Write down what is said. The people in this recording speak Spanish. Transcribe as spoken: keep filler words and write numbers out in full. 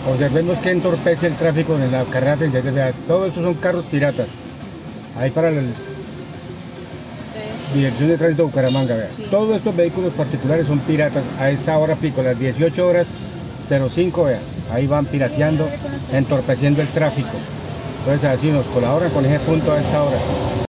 Observemos que entorpece el tráfico en la carrera treinta y tres. Vea, todos estos son carros piratas. Ahí para la Dirección de Tránsito de Bucaramanga, vea. Sí. Todos estos vehículos particulares son piratas a esta hora pico, las dieciocho horas cero cinco, vea. Ahí van pirateando, entorpeciendo el tráfico. Entonces así nos colaboran con ese punto a esta hora.